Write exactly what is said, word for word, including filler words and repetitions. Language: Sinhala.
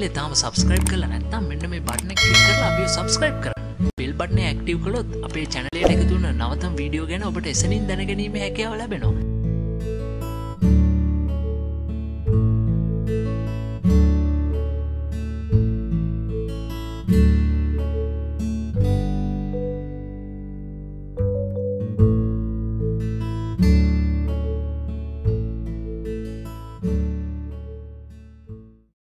channel එක තාම subscribe කරලා නැත්නම් මෙන්න මේ button එක click කරලා අපිව subscribe කරන්න. bell button එක active කළොත් අපේ channel එකට එකතු වෙන නවතම වීඩියෝ ගැන ඔබට එසනින් දැනගැනීමේ හැකියාව ලැබෙනවා.